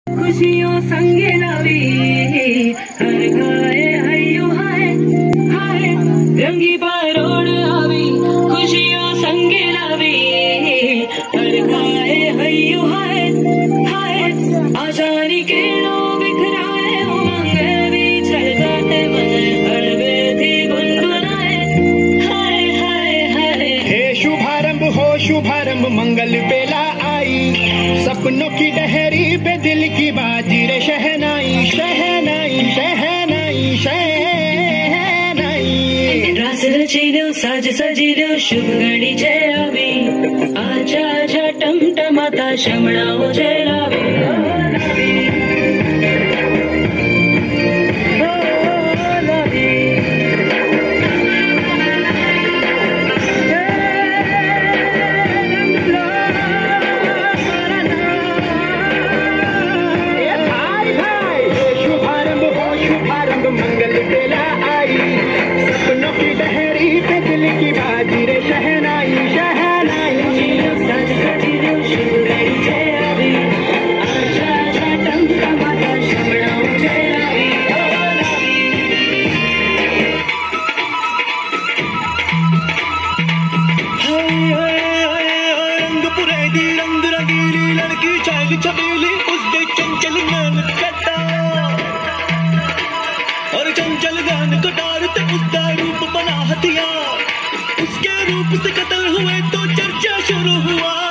खुशियों संगे लावी हर गाए हयो हाय हाय रंगी परोड़ आवी खुशियों संगे लावी हर गाए हयो हाय हाय आजारी के लो बिखराए उमंग भी छलकाते मन हड़बे थी गुनगुनाए हाय हाय हाय। हे शुभारंभ हो शुभारंभ मंगल बेला आई सपनों की डहरी पे दिल की बाजी रे शहनाई शहनाई शहनाई शहनाई। रास रची दो साज सजी दो शुभ घड़ी जय आवी आजा आजा टमटमाता शमणाओ जय लावी मंगल बेला आई सपनों की डहरी पे दिल की बाजी रे शहनाई शहनाई। साज सजी दो शुभ घड़ी जय आवी आजा आजा टमटमाता शमणाओ जय लावी रंग पुरेगी रंग रंगीली लड़की चाल छबीली उसके चंचल नैन कटा और चंचल गान कटार ते उसका रूप बना हथियार उसके रूप से कत्ल हुए तो चर्चा शुरू हुआ।